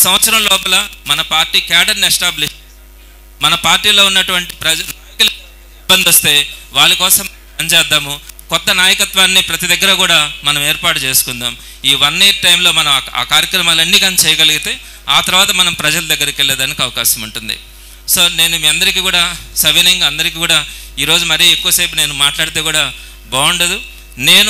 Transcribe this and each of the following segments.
సంవత్సరం లోపల మన పార్టీ క్యాడర్ని ఎస్టాబ్లిష్, మన పార్టీలో ఉన్నటువంటి నాయకులు ఇబ్బంది వస్తే వాళ్ళ కోసం పనిచేద్దాము. కొత్త నాయకత్వాన్ని ప్రతి దగ్గర కూడా మనం ఏర్పాటు చేసుకుందాం. ఈ 1 year టైంలో మనం ఆ కార్యక్రమాలన్నీ కానీ చేయగలిగితే ఆ తర్వాత మనం ప్రజల దగ్గరికి వెళ్ళేదానికి అవకాశం ఉంటుంది. సో నేను మీ అందరికీ కూడా సవినయంగా అందరికీ కూడా ఈరోజు మరీ ఎక్కువసేపు నేను మాట్లాడితే కూడా బాగుండదు. నేను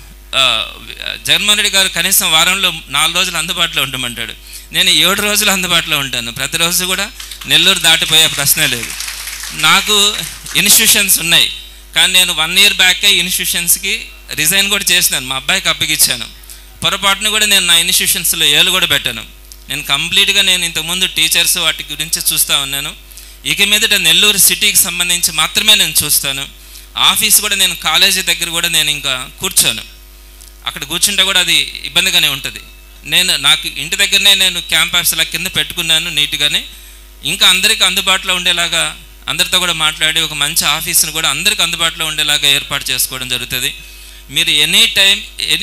జగన్మోహన్ రెడ్డి గారు కనీసం వారంలో 4 రోజులు అందుబాటులో ఉండమంటాడు. నేను 7 రోజులు అందుబాటులో ఉంటాను. ప్రతిరోజు కూడా నెల్లూరు దాటిపోయే ప్రశ్నే లేదు. నాకు ఇన్స్టిట్యూషన్స్ ఉన్నాయి, కానీ నేను 1 year బ్యాకే ఇన్స్టిట్యూషన్స్కి రిజైన్ కూడా చేసినాను. మా అబ్బాయికి అప్పగిచ్చాను. పొరపాటును కూడా నేను నా ఇన్స్టిట్యూషన్స్లో ఏలు కూడా పెట్టాను. నేను కంప్లీట్గా నేను ఇంతకుముందు టీచర్స్ వాటి గురించి చూస్తూ ఉన్నాను. ఇక మీదట నెల్లూరు సిటీకి సంబంధించి మాత్రమే నేను చూస్తాను. ఆఫీస్ కూడా నేను కాలేజీ దగ్గర కూడా నేను ఇంకా కూర్చోను. అక్కడ కూర్చుంటే కూడా అది ఇబ్బందిగానే ఉంటుంది. నాకు ఇంటి దగ్గరనే నేను క్యాంప్ ఆఫీసుల కింద పెట్టుకున్నాను నీట్గానే. ఇంకా అందరికీ అందుబాటులో ఉండేలాగా అందరితో కూడా మాట్లాడి ఒక మంచి ఆఫీస్ని కూడా అందరికీ అందుబాటులో ఉండేలాగా ఏర్పాటు చేసుకోవడం జరుగుతుంది. మీరు ఎనీ టైం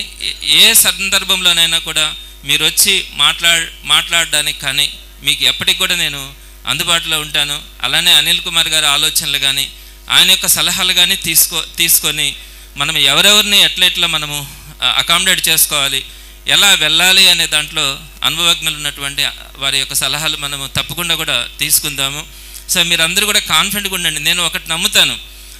ఏ సందర్భంలోనైనా కూడా మీరు వచ్చి మాట్లాడడానికి కానీ మీకు ఎప్పటికి కూడా నేను అందుబాటులో ఉంటాను. అలానే అనిల్ కుమార్ గారి ఆలోచనలు కానీ ఆయన యొక్క సలహాలు కానీ తీసుకొని మనం ఎవరెవరిని ఎట్లా మనము అకామిడేట్ చేసుకోవాలి, ఎలా వెళ్ళాలి అనే దాంట్లో అనుభవజ్ఞులు ఉన్నటువంటి వారి యొక్క సలహాలు మనము తప్పకుండా కూడా తీసుకుందాము. సో మీరందరూ కూడా కాన్ఫిడెంట్గా ఉండండి. నేను ఒకటి నమ్ముతాను,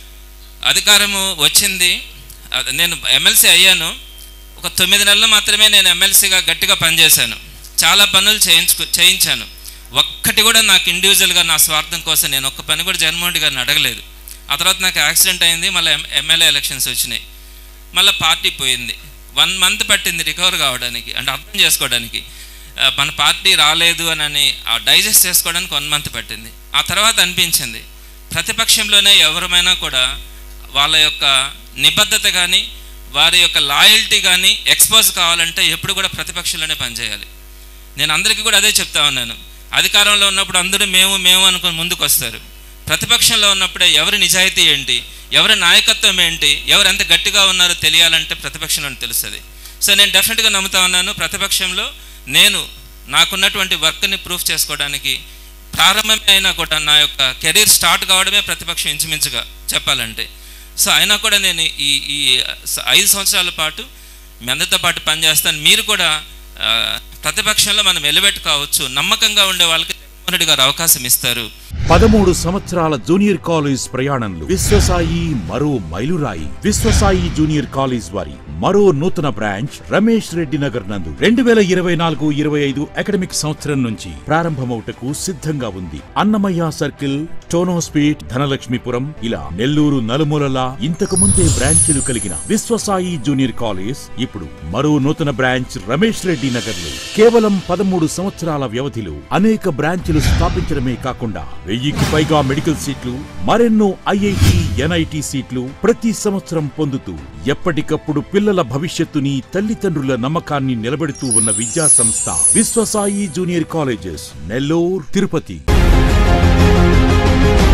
అధికారము వచ్చింది, నేను ఎమ్మెల్సీ అయ్యాను. ఒక 9 నెలలు మాత్రమే నేను ఎమ్మెల్సీగా గట్టిగా పనిచేశాను. చాలా పనులు చేయించాను. ఒక్కటి కూడా నాకు ఇండివిజువల్గా నా స్వార్థం కోసం నేను ఒక్క పని కూడా జగన్మోహన్ రెడ్డి గారిని అడగలేదు. ఆ తర్వాత నాకు యాక్సిడెంట్ అయింది, మళ్ళీ ఎమ్మెల్యే ఎలక్షన్స్ వచ్చినాయి, మళ్ళీ పార్టీ పోయింది. 1 month పట్టింది రికవర్ కావడానికి, అంటే అర్థం చేసుకోవడానికి. మన పార్టీ రాలేదు అని డైజెస్ట్ చేసుకోవడానికి 1 month పట్టింది. ఆ తర్వాత అనిపించింది ప్రతిపక్షంలోనే ఎవరమైనా కూడా వాళ్ళ యొక్క నిబద్ధత కానీ వారి యొక్క లాయల్టీ కానీ ఎక్స్పోజ్ కావాలంటే ఎప్పుడు కూడా ప్రతిపక్షంలోనే పనిచేయాలి. నేను అందరికీ కూడా అదే చెప్తా ఉన్నాను. అధికారంలో ఉన్నప్పుడు అందరూ మేము అనుకుని ముందుకు వస్తారు. ప్రతిపక్షంలో ఉన్నప్పుడే ఎవరి నిజాయితీ ఏంటి, ఎవరి నాయకత్వం ఏంటి, ఎవరు ఎంత గట్టిగా ఉన్నారో తెలియాలంటే ప్రతిపక్షంలో తెలుస్తుంది. సో నేను డెఫినెట్గా నమ్ముతా ఉన్నాను, ప్రతిపక్షంలో నేను నాకున్నటువంటి వర్క్ని ప్రూఫ్ చేసుకోవడానికి ప్రారంభమే అయినా కూడా నా యొక్క కెరీర్ స్టార్ట్ కావడమే ప్రతిపక్షం ఇంచుమించుగా చెప్పాలంటే. సో అయినా కూడా నేను ఈ 5 సంవత్సరాల పాటు మీ అందరితో పాటు పనిచేస్తాను. మీరు కూడా ప్రతిపక్షంలో మనం ఎలివేట్ కావచ్చు, నమ్మకంగా ఉండే వాళ్ళకి జగన్మోహన్ రెడ్డి గారు అవకాశం ఇస్తారు. 13 సంవత్సరాల జూనియర్ కాలేజ్ ప్రయాణంలో విశ్వసాయి మరో మైలురాయి. విశ్వసాయి జూనియర్ కాలేజ్ వారి మరో నూతన బ్రాంచ్ రమేష్ రెడ్డి నగర్ నందు 2024-25 అకాడమిక్ సంవత్సరం నుంచి ప్రారంభమవుటకు సిద్ధంగా ఉంది. అన్నమయ్య సర్కిల్, టోనోస్పేట్, ధనలక్ష్మీపురం ఇలా నెల్లూరు నలుమూలలా ఇంతకు ముందే బ్రాంచీలు కలిగిన విశ్వసాయి జూనియర్ కాలేజ్ ఇప్పుడు మరో నూతన బ్రాంచ్ రమేష్ రెడ్డి నగర్ లో కేవలం 13 సంవత్సరాల వ్యవధిలో అనేక బ్రాంచీలు స్థాపించడమే కాకుండా 1000కి పైగా మెడికల్ సీట్లు, మరెన్నో ఐఐటి, ఎన్ఐటి సీట్లు ప్రతి సంవత్సరం పొందుతూ ఎప్పటికప్పుడు పిల్లల భవిష్యత్తుని, తల్లిదండ్రుల నమ్మకాన్ని నిలబెడుతూ ఉన్న విద్యా సంస్థ విశ్వసాయి జూనియర్ కాలేజెస్, నెల్లూరు, తిరుపతి.